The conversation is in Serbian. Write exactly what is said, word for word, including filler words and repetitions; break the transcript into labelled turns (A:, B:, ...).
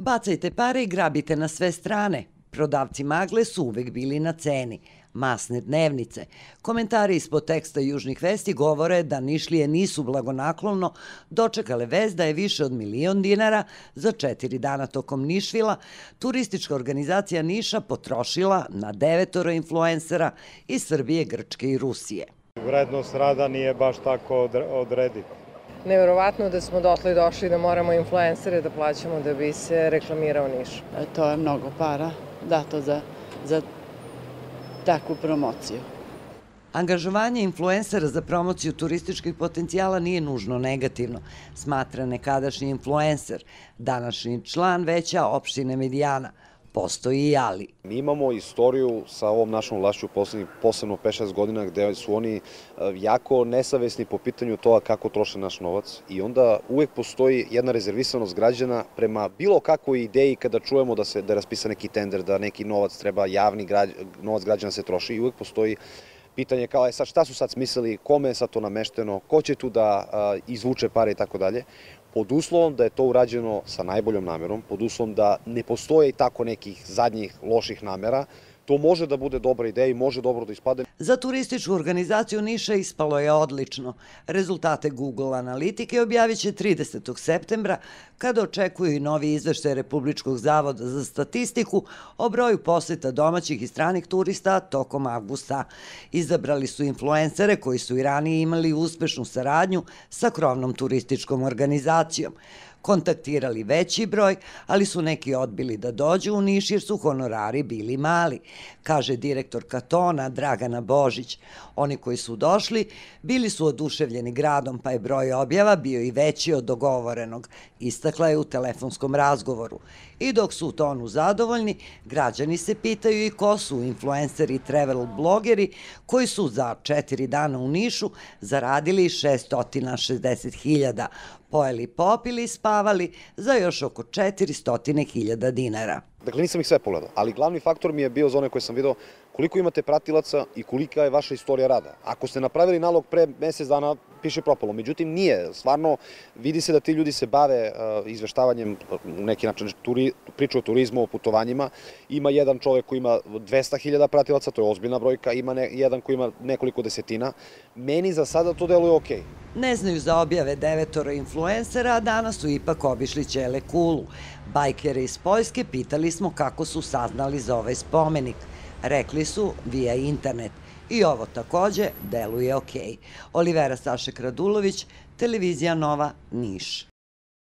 A: Bacajte pare i grabite na sve strane. Prodavci magle su uvek bili na ceni. Masne dnevnice. Komentari ispod teksta Južnih vesti govore da Nišlije nisu blagonaklono dočekale vest da je više od milion dinara za četiri dana tokom Nišvila turistička organizacija Niša potrošila na devetoro influencera iz Srbije, Grčke i Rusije.
B: Vrednost rada nije baš tako odrediti.
C: Neverovatno da smo dotle došli da moramo influencere da plaćamo da bi se reklamirao Niš.
D: To je mnogo para dato za, za takvu promociju.
A: Angažovanje influencera za promociju turističkih potencijala nije nužno negativno, smatra nekadašnji influencer, današnji član veća opštine Medijana. Postoji i ali.
E: Mi imamo istoriju sa ovom našom vlašću poslednjih posebno pet šest godina gde su oni jako nesavesni po pitanju toga kako troše naš novac i onda uvek postoji jedna rezervisanost građana prema bilo kakvoj ideji kada čujemo da se da je raspisan neki tender, da neki novac treba, javni novac građana se troši i uvek postoji pitanje kao je sad šta su sad smislili, kome je sad to namešteno, ko će tu da izvuče pare i tako dalje. Pod uslovom da je to urađeno sa najboljom namerom, pod uslovom da ne postoje i tako nekih zadnjih loših namera, to može da bude dobra ideja i može dobro da ispade.
A: Za turističku organizaciju Niša ispalo je odlično. Rezultate Google analitike objavit će tridesetog septembra, kada očekuju i novi izveštaj Republičkog zavoda za statistiku o broju poseta domaćih i stranih turista tokom avgusta. Izabrali su influencere koji su i ranije imali uspešnu saradnju sa krovnom turističkom organizacijom. Kontaktirali veći broj, ali su neki odbili da dođu u Niš jer su honorari bili mali, kaže direktor Katona Dragana Božić. Oni koji su došli bili su oduševljeni gradom, pa je broj objava bio i veći od dogovorenog, istakla je u telefonskom razgovoru. I dok su u tonu zadovoljni, građani se pitaju i ko su influenceri i travel blogeri koji su za četiri dana u Nišu zaradili šesto šezdeset hiljada, pojeli, popili i spavali za još oko četiristo hiljada dinara.
E: Dakle, nisam ih sve pogledao, ali glavni faktor mi je bio za one koje sam video koliko imate pratilaca i kolika je vaša istorija rada. Ako ste napravili nalog pre mesec dana, piše propalo. Međutim, nije. Stvarno, vidi se da ti ljudi se bave izveštavanjem, u neki način priču o turizmu, o putovanjima. Ima jedan čovek koji ima dvesta hiljada pratilaca, to je ozbiljna brojka, ima jedan koji ima nekoliko desetina. Meni za sada to deluje okej.
A: Ne znaju za objave devetoro influencera, a danas su ipak obišli Ćele kulu. Bajkere iz Poljske pitali smo kako su saznali za ovaj spomenik. Rekli su via internet. I ovo takođe deluje okej. Olivera Sašek Radulović, Televizija Nova, Niš.